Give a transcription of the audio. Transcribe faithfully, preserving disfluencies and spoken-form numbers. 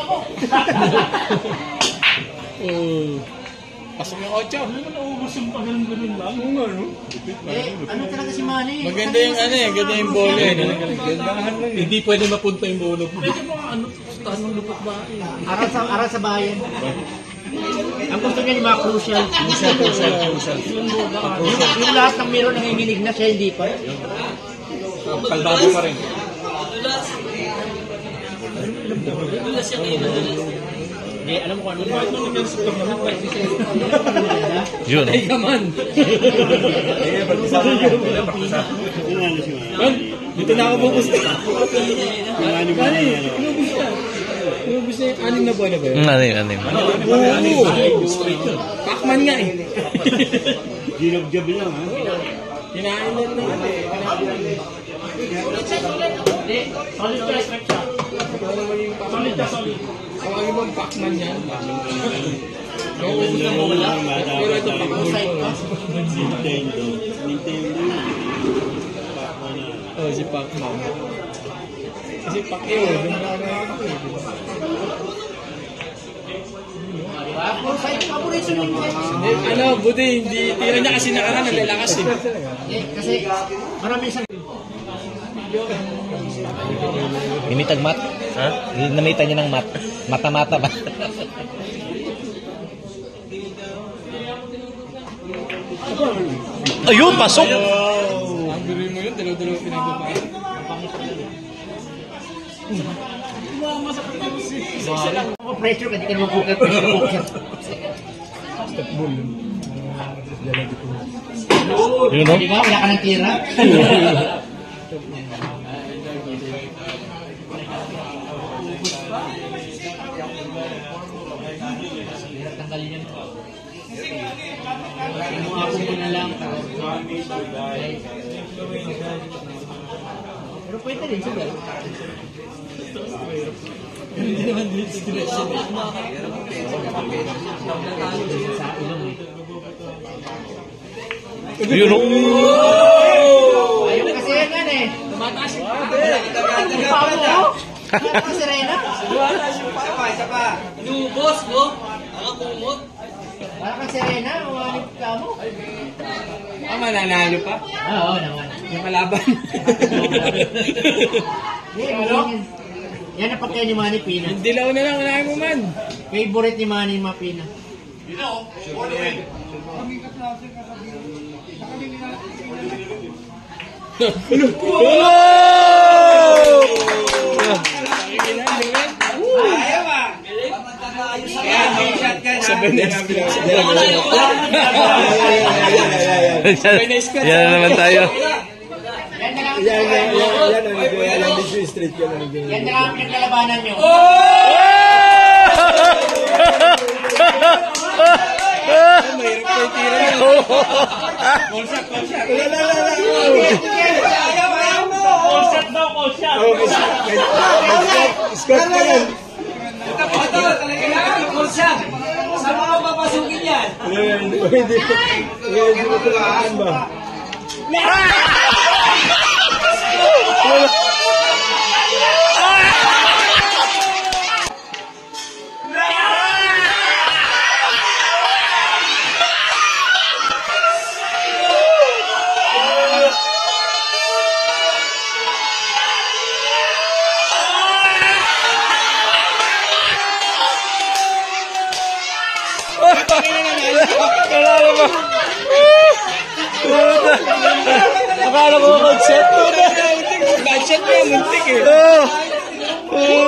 Oh. Pasok yung ocho. Ano naman naubos yung pag-ganun-ganun lang? Oo nga, no? Eh, ano talaga si Manny? Maganda yung ano eh, ganda yung bolo eh. Hindi pwede mapunta yung bolo. Medyo mga ano, taas ng lupot ba? Aral sa, aral sa bayan. Ang gusto niya yung mga crucial. Crucial, crucial, crucial. Yung, yung lahat ng meron nanginginig na siya, hindi pa. Kalbago pa rin. Dulas yung ina. Eh, alam mo kung ano Bakit nung nag-super naman? Yun. Ay, kaman. Dito na ako pupusta. Kani, inubis na. Inubis na yung anim na buwan na ba yun? Ano yun, ano yun? Oo. Pacman nga eh. Ginab-gab lang ha. Kinain lang na yun eh. Solid ka, stretch siya. Solid ka, solid. Ang ano bang Pacman yan? Kaya ubus na mawala. Pero ito Pacman. Nintendo. Nintendo. Oh, si Pacman. Kasi Pacquiao, doon na ako ito eh. Ano, buti, hindi, tira niya kasi nakaraan, nalalakas eh. Eh, kasi marami siyang... Imitag mat? Ha? Namita niya ng mat. Mata-mata ba? Ayun, pasok! Ang biruin mo yun, dalaw-dalaw pinababa. Wow. Pressure ka, di ka naman cooker. Pressure cooker. Yun, no? Di ba? Wala ka ng tira. Tanggalin yan. Yung ako mo na lang. Pero pwede rin siya. Hindi naman din stress siya. Sa ilong eh. Yun, no? Ayaw kasi yan eh. Tumataas yung Ano ka si Rena? isa pa. Lubos, no? Nakakumot. Para ka si Rena, umanip ka mo. Ah, mananalo pa? Ah, oo naman. Yung kalaban. Eh, ano? Yan ang pagkain ni Manny Pina. Yung dilaw na lang, unahin mo man. Favorite ni Manny yung mga Pina. Yan na naman tayo. Yan na lang. Yan, yan, yan, yan, ang yan, ang Big Street, yan, ang Yan na lang ang pinaglalabanan nyo. Mahirap ko yung tira yan. Call-shot, call-shot. Wala, wala, wala. Call-shot daw, call-shot. Scott pa yan. Ito, talaga call-shot. Saan mga papasukin yan? Hindi mo, hindi mo tulaan ba? Akala ko mag-set. Budget mo yung muntik eh. Oh.